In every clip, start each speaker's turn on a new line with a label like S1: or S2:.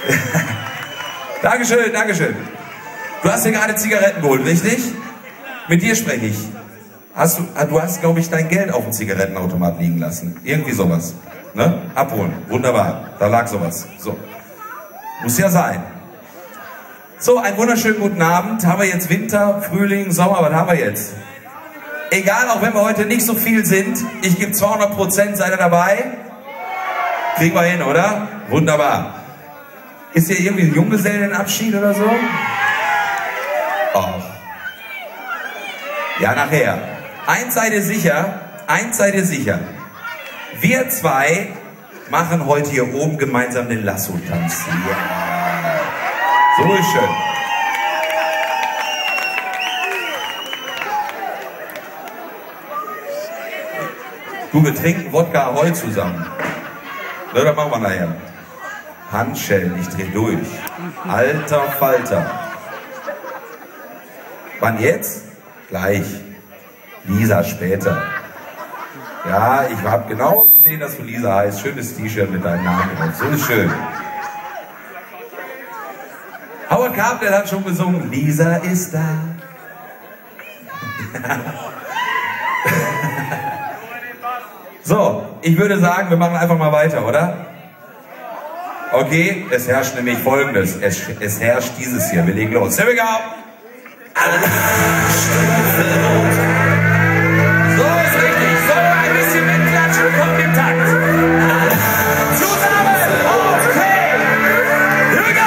S1: Dankeschön, Dankeschön. Du hast dir gerade Zigaretten geholt, richtig? Mit dir spreche ich. Du hast, glaube ich, dein Geld auf dem Zigarettenautomat liegen lassen. Irgendwie sowas. Ne? Abholen. Wunderbar. Da lag sowas. So. Muss ja sein. So, einen wunderschönen guten Abend. Haben wir jetzt Winter, Frühling, Sommer? Was haben wir jetzt? Egal, auch wenn wir heute nicht so viel sind. Ich gebe 200%. Seid ihr dabei? Kriegen wir hin, oder? Wunderbar. Ist hier irgendwie ein Junggesellenabschied oder so? Oh. Ja, nachher. Eins seid ihr sicher. Wir zwei machen heute hier oben gemeinsam den Lasso-Tanz. Ja. So ist schön. Du, wir trinken Wodka Ahoi zusammen. Na, das machen wir nachher. Handschellen, ich dreh durch. Alter Falter. Wann jetzt? Gleich. Lisa später. Ja, ich habe genau gesehen, dass du Lisa heißt. Schönes T-Shirt mit deinem Namen drauf. So ist schön. Howard Carpenter hat schon gesungen. Lisa ist da. So, ich würde sagen, wir machen einfach mal weiter, oder? Okay, es herrscht nämlich Folgendes. Es herrscht dieses hier. Wir legen los. Here we go! So ist richtig. So, ein bisschen mitklatschen, kommt im Takt. Zusammen! Okay! Here we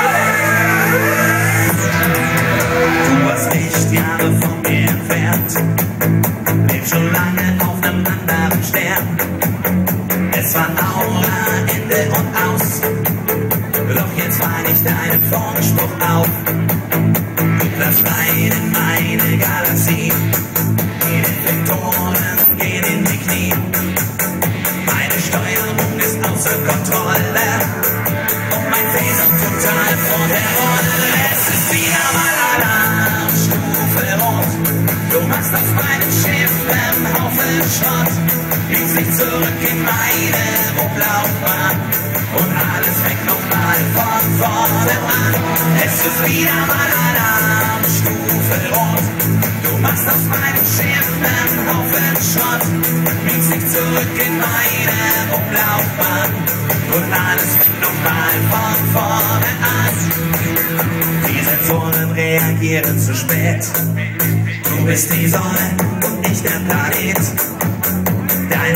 S1: go!
S2: Du warst Lichtjahre von mir entfernt. Leb schon lange auf einem anderen Stern. Es war Aura, Ende und aus. Doch jetzt fang ich deinen Funkspruch auf. Du bleibst rein in meine Galaxie. Die Reflektoren gehen in die Knie. Meine Steuerung ist außer Kontrolle. Und mein Wesen total vor der Rolle. Es ist wieder mal Alarmstufe rot. Du machst auf meinem Schiff einen Haufen Schrott. Legst dich zurück in meine Umlaufbahn. Und alles fängt nochmal von vorne an. Es ist wieder mal Alarmstufe rot. Du machst aus meinem Schiff einen Haufen Schrott. Legst dich zurück in meine Umlaufbahn. Und alles fängt nochmal von vorne an. Die Sensoren reagieren zu spät. Du bist die Sonne und ich der Planet.